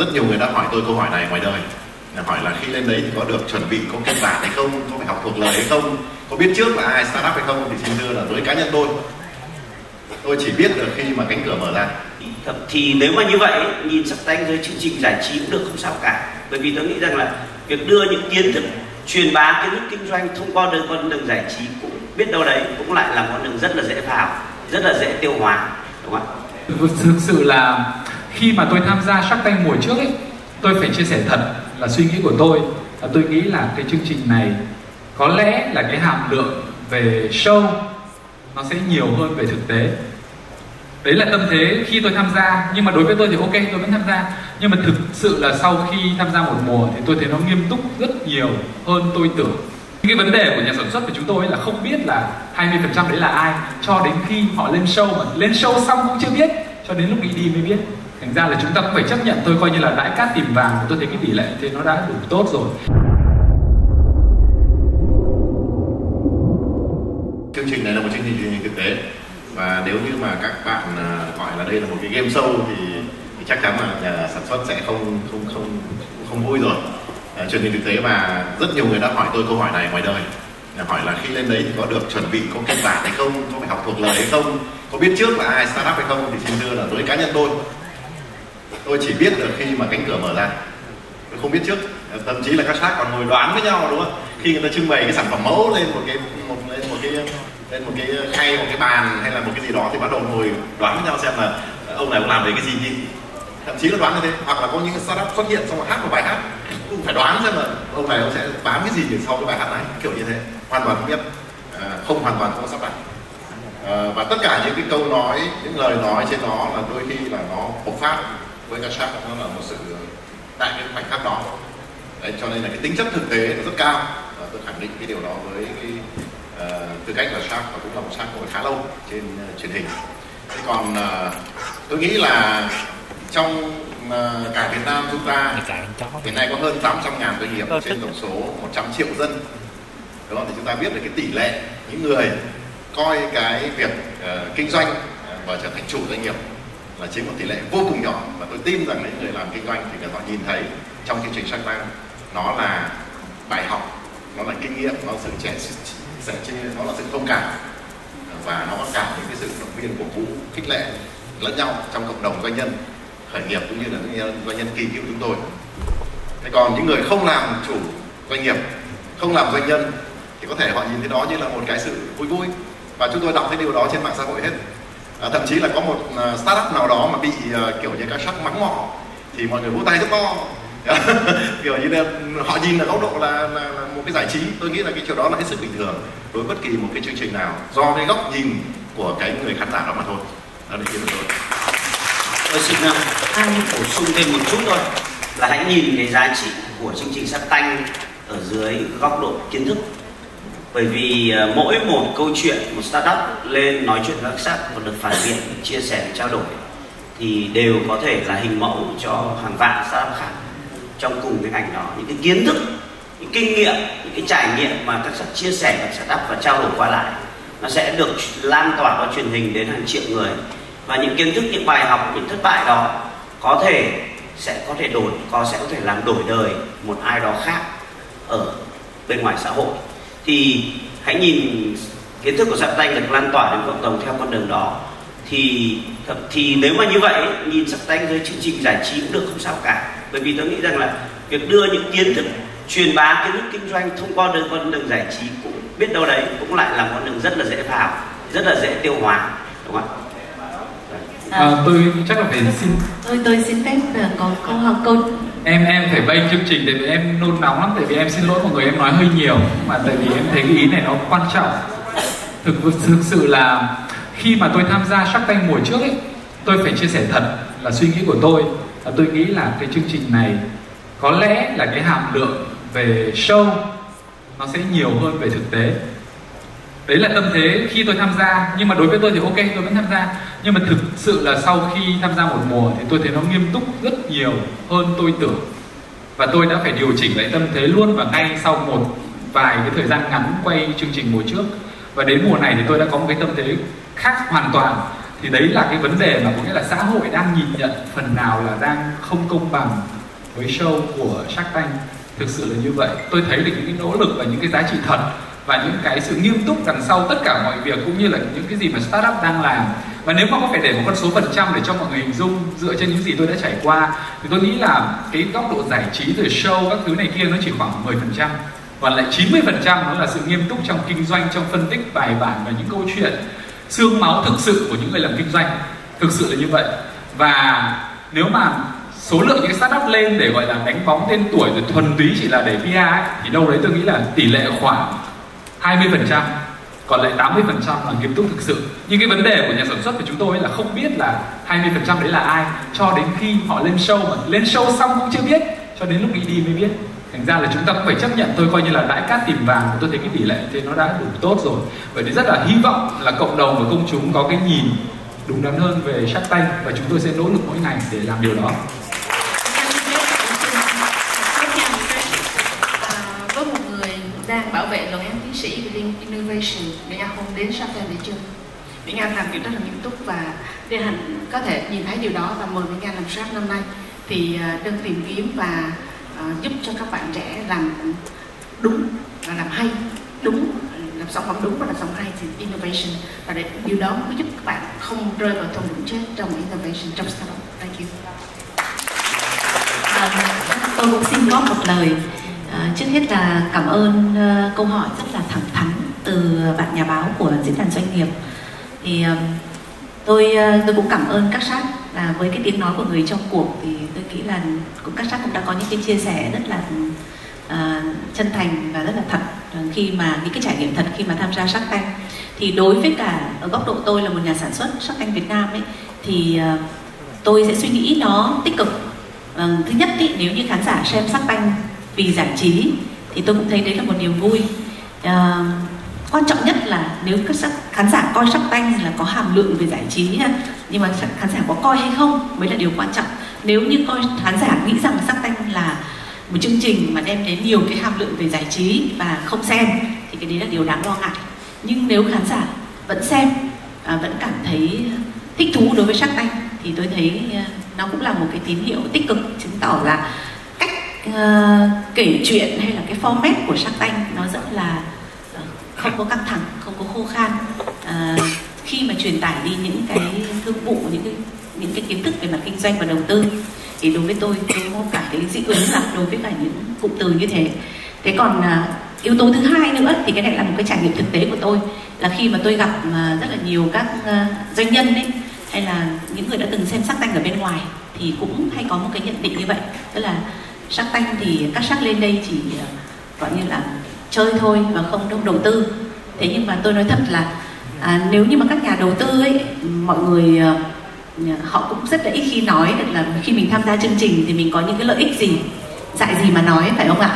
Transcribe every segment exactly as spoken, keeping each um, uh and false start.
Rất nhiều người đã hỏi tôi câu hỏi này ngoài đời, hỏi là khi lên đấy thì có được chuẩn bị, có kịch bản hay không, có phải học thuộc lời hay không, có biết trước là ai start up hay không. Thì xin thưa là với cá nhân tôi, tôi chỉ biết được khi mà cánh cửa mở ra. Thì nếu mà như vậy, nhìn Shark Tank với chương trình giải trí cũng được, không sao cả. Bởi vì tôi nghĩ rằng là việc đưa những kiến thức, truyền bá kiến thức kinh doanh thông qua đường con đường giải trí cũng biết đâu đấy cũng lại là con đường rất là dễ vào, rất là dễ tiêu hóa, đúng không ạ? Thực sự là khi mà tôi tham gia Shark Tank mùa trước ấy, tôi phải chia sẻ thật là suy nghĩ của tôi là tôi nghĩ là cái chương trình này có lẽ là cái hàm lượng về show nó sẽ nhiều hơn về thực tế. Đấy là tâm thế khi tôi tham gia, nhưng mà đối với tôi thì ok, tôi vẫn tham gia. Nhưng mà thực sự là sau khi tham gia một mùa thì tôi thấy nó nghiêm túc rất nhiều hơn tôi tưởng. Cái vấn đề của nhà sản xuất của chúng tôi là không biết là hai mươi phần trăm đấy là ai, cho đến khi họ lên show, mà lên show xong cũng chưa biết, cho đến lúc đi đi mới biết. Thành ra là chúng ta cũng phải chấp nhận thôi, coi như là đãi cát tìm vàng. Tôi thấy cái tỷ lệ thì nó đã đủ tốt rồi. Chương trình này là một chương trình truyền hình thực tế, và nếu như mà các bạn gọi là đây là một cái game show thì, thì chắc chắn là nhà sản xuất sẽ không không không không vui rồi. À, truyền hình thực tế, và rất nhiều người đã hỏi tôi câu hỏi này ngoài đời, hỏi là khi lên đấy thì có được chuẩn bị, có kịch bản hay không, có phải học thuộc lời hay không, có biết trước là ai start up hay không. Thì xin thưa là với cá nhân tôi, tôi chỉ biết được khi mà cánh cửa mở ra, tôi không biết trước. Thậm chí là các shark còn ngồi đoán với nhau, đúng không? Khi người ta trưng bày cái sản phẩm mẫu lên một cái một lên một cái lên một cái khay, một cái bàn hay là một cái gì đó, thì bắt đầu ngồi đoán với nhau xem là ông này ông làm về cái gì gì. Thậm chí là đoán như thế, hoặc là có những startup xuất hiện xong rồi hát một bài hát, cũng phải đoán xem là ông này ông sẽ bán cái gì để sau cái bài hát này, kiểu như thế. Hoàn toàn không biết, à, không hoàn toàn không sắp đặt. À, và tất cả những cái câu nói, những lời nói trên nó là đôi khi là nó bộc phát với các shark, nó là một sự tại cái khoảnh khắc đó. Đấy, cho nên là cái tính chất thực tế nó rất cao, và tôi khẳng định cái điều đó với cái uh, tư cách là shark, và cũng là một shark ngồi khá lâu trên uh, truyền hình. Thế còn uh, tôi nghĩ là trong uh, cả Việt Nam chúng ta hiện nay có hơn tám trăm ngàn doanh nghiệp trên tổng số một trăm triệu dân, đúng không? Thì chúng ta biết được cái tỷ lệ những người coi cái việc uh, kinh doanh uh, và trở thành chủ doanh nghiệp là chiếm một tỷ lệ vô cùng nhỏ. Và tôi tin rằng những người làm kinh doanh thì họ nhìn thấy trong chương trình Shark Tank nó là bài học, nó là kinh nghiệm, nó là sự trẻ sẽ nó là sự thông cảm, và nó cả những cái sự động viên, cổ vũ, khích lệ lẫn nhau trong cộng đồng doanh nhân khởi nghiệp cũng như là doanh nhân kỳ cựu chúng tôi. Thế còn những người không làm chủ doanh nghiệp, không làm doanh nhân, thì có thể họ nhìn thấy đó như là một cái sự vui vui, và chúng tôi đọc thấy điều đó trên mạng xã hội hết. À, thậm chí là có một uh, startup nào đó mà bị uh, kiểu như các shark mắng mỏ thì mọi người vỗ tay rất to. Kiểu như là họ nhìn ở góc độ là, là, là một cái giải trí. Tôi nghĩ là cái chuyện đó là hết sức bình thường đối với bất kỳ một cái chương trình nào, do cái góc nhìn của cái người khán giả đó mà thôi. Đó là ý kiến của tôi. Tôi xin uh, bổ sung thêm một chút thôi, là hãy nhìn cái giá trị của chương trình Shark Tank ở dưới góc độ kiến thức. Bởi vì uh, mỗi một câu chuyện, một startup lên nói chuyện với các shark và được phản biện, chia sẻ, trao đổi thì đều có thể là hình mẫu cho hàng vạn startup khác trong cùng cái ngành đó. Những cái kiến thức, những kinh nghiệm, những cái trải nghiệm mà các shark chia sẻ với startup và trao đổi qua lại, nó sẽ được lan tỏa qua truyền hình đến hàng triệu người. Và những kiến thức, những bài học, những thất bại đó có thể sẽ có thể đổi, có sẽ có thể làm đổi đời một ai đó khác ở bên ngoài xã hội. Thì hãy nhìn kiến thức của Shark Tank được lan tỏa đến cộng đồng theo con đường đó. Thì thì nếu mà như vậy, nhìn Shark Tank với chương trình giải trí cũng được, không sao cả. Bởi vì tôi nghĩ rằng là việc đưa những kiến thức, truyền bá kiến thức kinh doanh thông qua đường con đường giải trí cũng biết đâu đấy cũng lại là con đường rất là dễ vào, rất là dễ tiêu hóa, đúng không ạ? À, tôi chắc là phải xin tôi tôi xin phép có câu hỏi câu em em phải bênh chương trình tại vì em nôn nóng lắm, tại vì em xin lỗi mọi người, em nói hơi nhiều, mà tại vì em thấy cái ý này nó quan trọng. Thực thực sự là khi mà tôi tham gia Shark Tank mùa trước ấy, tôi phải chia sẻ thật là suy nghĩ của tôi là tôi nghĩ là cái chương trình này có lẽ là cái hàm lượng về show nó sẽ nhiều hơn về thực tế. Đấy là tâm thế khi tôi tham gia, nhưng mà đối với tôi thì ok, tôi vẫn tham gia. Nhưng mà thực sự là sau khi tham gia một mùa thì tôi thấy nó nghiêm túc rất nhiều hơn tôi tưởng, và tôi đã phải điều chỉnh lại tâm thế luôn và ngay sau một vài cái thời gian ngắn quay chương trình mùa trước. Và đến mùa này thì tôi đã có một cái tâm thế khác hoàn toàn. thì đấy là cái vấn đề mà có nghĩa là xã hội đang nhìn nhận phần nào là đang không công bằng với show của Shark Tank. Thực sự là như vậy. Tôi thấy được những cái nỗ lực và những cái giá trị thật và những cái sự nghiêm túc đằng sau tất cả mọi việc, cũng như là những cái gì mà startup đang làm. Và nếu mà có phải để một con số phần trăm để cho mọi người hình dung dựa trên những gì tôi đã trải qua, thì tôi nghĩ là cái góc độ giải trí rồi show các thứ này kia nó chỉ khoảng mười phần trăm, còn lại chín mươi phần trăm nó là sự nghiêm túc trong kinh doanh, trong phân tích bài bản và những câu chuyện xương máu thực sự của những người làm kinh doanh. Thực sự là như vậy. Và nếu mà số lượng những startup lên để gọi là đánh bóng tên tuổi rồi thuần túy chỉ là để pê e ấy, thì đâu đấy tôi nghĩ là tỷ lệ khoảng hai mươi phần trăm, còn lại tám mươi phần trăm là nghiêm túc thực sự. Nhưng cái vấn đề của nhà sản xuất của chúng tôi là không biết là hai mươi phần trăm đấy là ai, cho đến khi họ lên show, mà lên show xong cũng chưa biết, cho đến lúc đi đi mới biết. Thành ra là chúng ta cũng phải chấp nhận thôi, coi như là đãi cát tìm vàng. Tôi thấy cái tỷ lệ thì nó đã đủ tốt rồi. Vậy thì rất là hy vọng là cộng đồng và công chúng có cái nhìn đúng đắn hơn về Shark Tank, và chúng tôi sẽ nỗ lực mỗi ngày để làm điều đó. Có một người đang bảo vệ luận án tiến sĩ về innovation, Mỹ Nga không đến Shark Tank để chơi. Mỹ Nga làm việc rất là nghiêm túc và để hành có thể nhìn thấy điều đó và mời Mỹ Nga làm Shark năm nay. Thì đơn tìm kiếm và uh, giúp cho các bạn trẻ làm đúng và làm hay, đúng, làm sản phẩm đúng và làm sản phẩm hay thì innovation, và để điều đó mới giúp các bạn không rơi vào thung lũng chết trong innovation, trong startup. Thank you. Uh, tôi cũng xin góp một lời. Uh, trước hết là cảm ơn uh, câu hỏi rất là thẳng thắn từ bạn nhà báo của diễn đàn doanh nghiệp. Thì uh, tôi uh, tôi cũng cảm ơn các Shark là với cái tiếng nói của người trong cuộc, thì tôi nghĩ là cũng các Shark cũng đã có những cái chia sẻ rất là uh, chân thành và rất là thật khi mà những cái trải nghiệm thật khi mà tham gia Shark Tank. Thì đối với cả ở góc độ tôi là một nhà sản xuất Shark Tank Việt Nam ấy, thì uh, tôi sẽ suy nghĩ nó tích cực. Uh, thứ nhất ý, nếu như khán giả xem Shark Tank vì giải trí thì tôi cũng thấy đấy là một niềm vui. Uh, quan trọng nhất là nếu các khán giả coi Shark Tank là có hàm lượng về giải trí ha, nhưng mà khán giả có coi hay không mới là điều quan trọng. Nếu như coi khán giả nghĩ rằng Shark Tank là một chương trình mà đem đến nhiều cái hàm lượng về giải trí và không xem thì cái đấy là điều đáng lo ngại. Nhưng nếu khán giả vẫn xem, à, vẫn cảm thấy thích thú đối với Shark Tank thì tôi thấy nó cũng là một cái tín hiệu tích cực, chứng tỏ là cách uh, kể chuyện hay là cái format của Shark Tank nó rất là uh, không có căng thẳng, không có khô khan. Uh, khi mà truyền tải đi những cái thương vụ, những cái những cái kiến thức về mặt kinh doanh và đầu tư, thì đối với tôi tôi có cả cái dị ứng là đối với cả những cụm từ như thế. Thế còn uh, yếu tố thứ hai nữa thì cái này là một cái trải nghiệm thực tế của tôi, là khi mà tôi gặp uh, rất là nhiều các uh, doanh nhân ấy, hay là những người đã từng xem Shark Tank ở bên ngoài, thì cũng hay có một cái nhận định như vậy, tức là Shark Tank thì các Shark lên đây chỉ uh, gọi như là chơi thôi và không đâu đầu tư. Thế nhưng mà tôi nói thật là à, nếu như mà các nhà đầu tư ấy, mọi người uh, họ cũng rất là ít khi nói được là khi mình tham gia chương trình thì mình có những cái lợi ích gì, dạy gì mà nói, phải không ạ?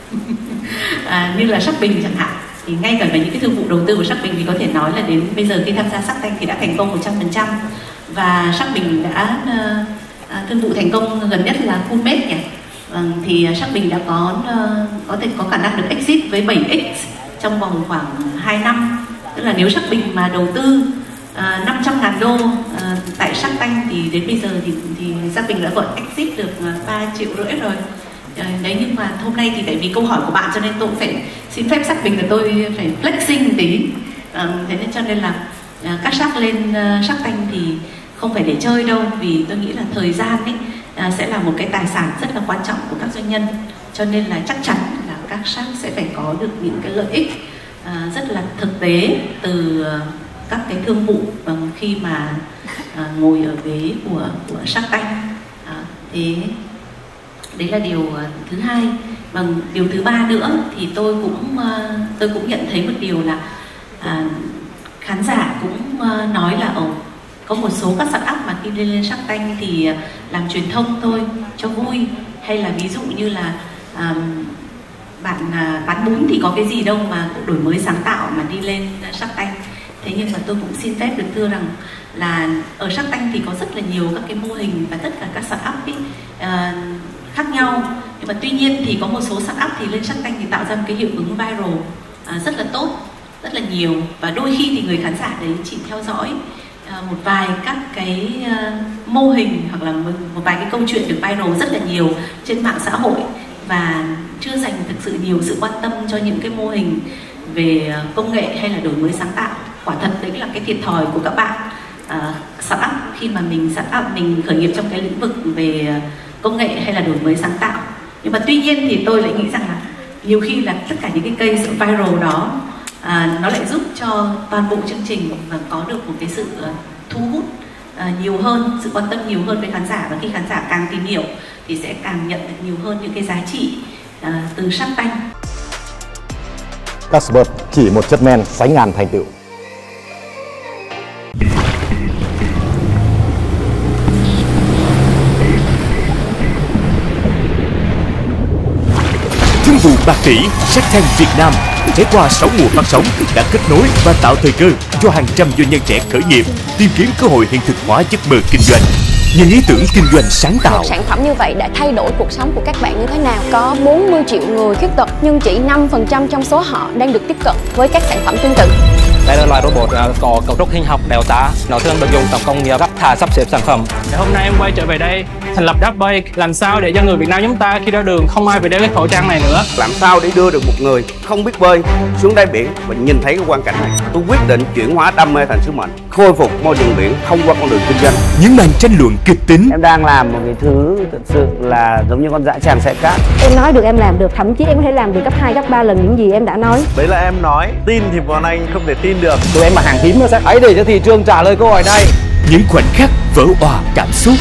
à, như là Shark Bình chẳng hạn, thì ngay cả với những cái thương vụ đầu tư của Shark Bình thì có thể nói là đến bây giờ khi tham gia Shark Tank thì đã thành công một trăm phần trăm, và Shark Bình đã uh, thương vụ thành công gần nhất là Coolmate nhỉ. Uh, thì Shark Bình đã có uh, có thể có khả năng được exit với bảy x trong vòng khoảng hai năm. Tức là nếu Shark Bình mà đầu tư uh, năm trăm ngàn đô uh, tại Shark Tank thì đến bây giờ thì, thì Shark Bình đã gọi exit được uh, ba triệu rưỡi rồi. Uh, đấy, nhưng mà hôm nay thì tại vì câu hỏi của bạn cho nên tôi cũng phải xin phép Shark Bình là tôi phải flexing một tí. Uh, thế nên cho nên là uh, các Shark lên uh, Shark Tank thì không phải để chơi đâu, vì tôi nghĩ là thời gian ấy uh, sẽ là một cái tài sản rất là quan trọng của các doanh nhân, cho nên là chắc chắn là các Shark sẽ phải có được những cái lợi ích uh, rất là thực tế từ uh, các cái thương vụ bằng khi mà uh, ngồi ở ghế của của Shark Tank. Uh, thế đấy là điều uh, thứ hai. Bằng điều thứ ba nữa thì tôi cũng uh, tôi cũng nhận thấy một điều là uh, khán giả cũng uh, nói là ồ, có một số các startup mà khi lên lên Shark Tank thì uh, làm truyền thông thôi cho vui, hay là ví dụ như là um, bạn uh, bán bún thì có cái gì đâu mà đổi mới sáng tạo mà đi lên Shark Tank. Thế nhưng mà tôi cũng xin phép được thưa rằng là ở Shark Tank thì có rất là nhiều các cái mô hình và tất cả các startup ấy, uh, khác nhau. Nhưng mà tuy nhiên thì có một số startup thì lên Shark Tank thì tạo ra một cái hiệu ứng viral uh, rất là tốt, rất là nhiều, và đôi khi thì người khán giả đấy chỉ theo dõi uh, một vài các cái mô hình hoặc là một vài cái câu chuyện được viral rất là nhiều trên mạng xã hội và chưa dành thực sự nhiều sự quan tâm cho những cái mô hình về công nghệ hay là đổi mới sáng tạo. Quả thật đấy là cái thiệt thòi của các bạn uh, startup khi mà mình startup mình khởi nghiệp trong cái lĩnh vực về công nghệ hay là đổi mới sáng tạo. Nhưng mà tuy nhiên thì tôi lại nghĩ rằng là nhiều khi là tất cả những cái cây sự viral đó à, nó lại giúp cho toàn bộ chương trình và có được một cái sự uh, thu hút uh, nhiều hơn, sự quan tâm nhiều hơn với khán giả, và khi khán giả càng tìm hiểu thì sẽ càng nhận được nhiều hơn những cái giá trị uh, từ Shark Tank. Casper chỉ một chất men sánh ngàn thành tựu. Thương vụ bạc tỷ Shark Tank Việt Nam trải qua sáu mùa phát sóng đã kết nối và tạo thời cơ cho hàng trăm doanh nhân trẻ khởi nghiệp tìm kiếm cơ hội hiện thực hóa giấc mơ kinh doanh. Những ý tưởng kinh doanh sáng tạo. Một sản phẩm như vậy đã thay đổi cuộc sống của các bạn như thế nào? Có bốn mươi triệu người khuyết tật nhưng chỉ năm phần trăm trong số họ đang được tiếp cận với các sản phẩm tương tự. Đây là loài robot có cấu trúc hình học Delta. Nó thường được dùng trong công nghiệp gấp thả sắp xếp sản phẩm. Hôm nay em quay trở về đây thành lập Dabbake, làm sao để cho người Việt Nam chúng ta khi ra đường không ai phải đeo cái khẩu trang này nữa. Làm sao để đưa được một người không biết bơi xuống đáy biển và nhìn thấy cái quang cảnh này. Tôi quyết định chuyển hóa đam mê thành sứ mệnh, khôi phục môi trường biển thông qua con đường kinh doanh. Những màn tranh luận kịch tính. Em đang làm một cái thứ thật sự là giống như con dã tràng xẻ cát. Em nói được em làm được, thậm chí em có thể làm được gấp hai gấp ba lần những gì em đã nói. Đấy là em nói, tin thì bọn anh không thể tin được. Tụi em mà hàng thím nó sẽ hãy để cho thị trường trả lời câu hỏi này. Những khoảnh khắc vỡ òa cảm xúc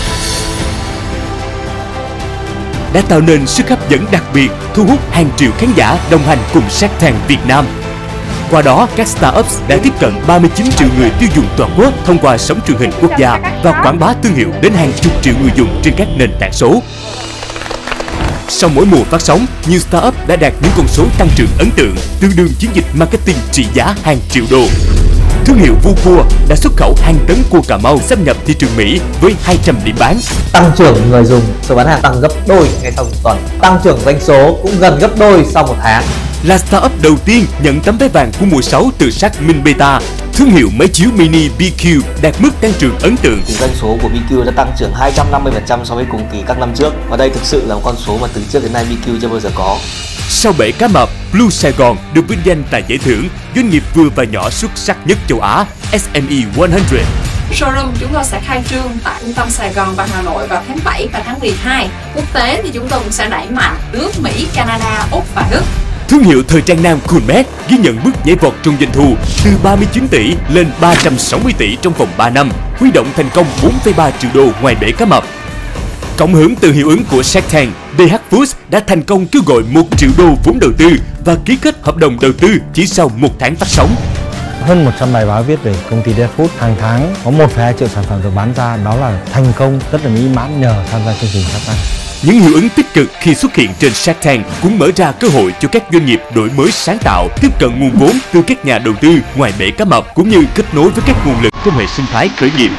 đã tạo nên sức hấp dẫn đặc biệt, thu hút hàng triệu khán giả đồng hành cùng Shark Tank Việt Nam. Qua đó, các startups đã tiếp cận ba mươi chín triệu người tiêu dùng toàn quốc thông qua sóng truyền hình quốc gia và quảng bá thương hiệu đến hàng chục triệu người dùng trên các nền tảng số. Sau mỗi mùa phát sóng, nhiều startup đã đạt những con số tăng trưởng ấn tượng, tương đương chiến dịch marketing trị giá hàng triệu đô. Thương hiệu Vu Cua đã xuất khẩu hàng tấn cua Cà Mau xâm nhập thị trường Mỹ với hai trăm điểm bán. Tăng trưởng người dùng, số bán hàng tăng gấp đôi ngay sau một tuần. Tăng trưởng doanh số cũng gần gấp đôi sau một tháng. Là startup đầu tiên nhận tấm vé vàng của mùa sáu từ Shark Min Beta. Thương hiệu máy chiếu mini bê quy đạt mức tăng trưởng ấn tượng. Doanh số của bê quy đã tăng trưởng hai trăm năm mươi phần trăm so với cùng kỳ các năm trước. Và đây thực sự là một con số mà từ trước đến nay bê quy chưa bao giờ có. Sau bể cá mập, Blue Sài Gòn được vinh danh tại giải thưởng doanh nghiệp vừa và nhỏ xuất sắc nhất châu Á S M E một trăm. Showroom chúng tôi sẽ khai trương tại trung tâm Sài Gòn và Hà Nội vào tháng bảy và tháng mười hai. Quốc tế thì chúng tôi cũng sẽ đẩy mạnh nước Mỹ, Canada, Úc và Đức. Thương hiệu thời trang nam Coolmate ghi nhận bước nhảy vọt trong doanh thu từ ba mươi chín tỷ lên ba trăm sáu mươi tỷ trong vòng ba năm, huy động thành công bốn phẩy ba triệu đô ngoài bể cá mập. Cộng hưởng từ hiệu ứng của Shark Tank, đê hát Foods đã thành công kêu gọi một triệu đô vốn đầu tư và ký kết hợp đồng đầu tư chỉ sau một tháng phát sóng. Hơn một trăm bài báo viết về công ty đê hát Foods, hàng tháng có một phẩy hai triệu sản phẩm được bán ra, đó là thành công rất là mỹ mãn nhờ tham gia chương trình Shark Tank. Những hiệu ứng tích cực khi xuất hiện trên Shark Tank cũng mở ra cơ hội cho các doanh nghiệp đổi mới sáng tạo tiếp cận nguồn vốn từ các nhà đầu tư ngoài bể cá mập cũng như kết nối với các nguồn lực trong hệ sinh thái khởi nghiệp.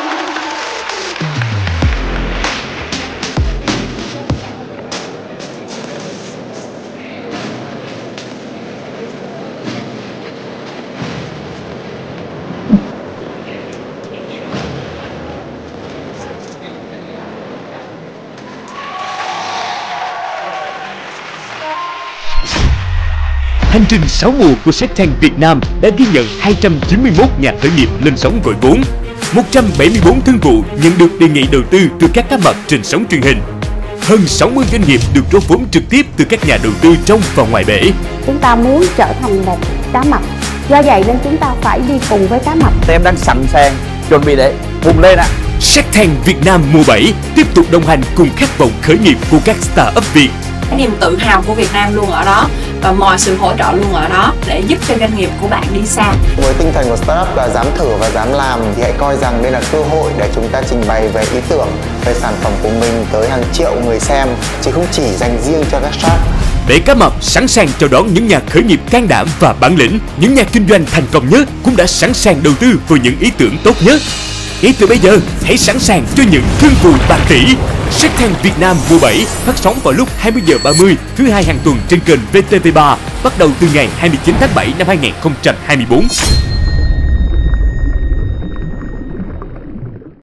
Hành trình sáu mùa của Shark Tank Việt Nam đã ghi nhận hai trăm chín mươi mốt nhà khởi nghiệp lên sóng gọi vốn, một trăm bảy mươi tư thương vụ nhận được đề nghị đầu tư từ các cá mập trên sóng truyền hình. Hơn sáu mươi doanh nghiệp được rót vốn trực tiếp từ các nhà đầu tư trong và ngoài bể. Chúng ta muốn trở thành một cá mập, do vậy nên chúng ta phải đi cùng với cá mập. Em đang sẵn sàng, chuẩn bị đấy, bùng lên ạ. Shark Tank Việt Nam mùa bảy tiếp tục đồng hành cùng khát vọng khởi nghiệp của các startup Việt. Cái niềm tự hào của Việt Nam luôn ở đó và mọi sự hỗ trợ luôn ở đó để giúp cho doanh nghiệp của bạn đi xa. Với tinh thần của startup là dám thử và dám làm thì hãy coi rằng đây là cơ hội để chúng ta trình bày về ý tưởng, về sản phẩm của mình tới hàng triệu người xem, chứ không chỉ dành riêng cho các shark. Bể cá mập sẵn sàng chào đón những nhà khởi nghiệp can đảm và bản lĩnh. Những nhà kinh doanh thành công nhất cũng đã sẵn sàng đầu tư vào những ý tưởng tốt nhất. Ngay từ bây giờ, hãy sẵn sàng cho những thương vụ bạc tỷ. Shark Tank Việt Nam mùa bảy phát sóng vào lúc hai mươi giờ ba mươi thứ hai hàng tuần trên kênh vê tê vê ba, bắt đầu từ ngày hai mươi chín tháng bảy năm hai nghìn không trăm hai mươi tư.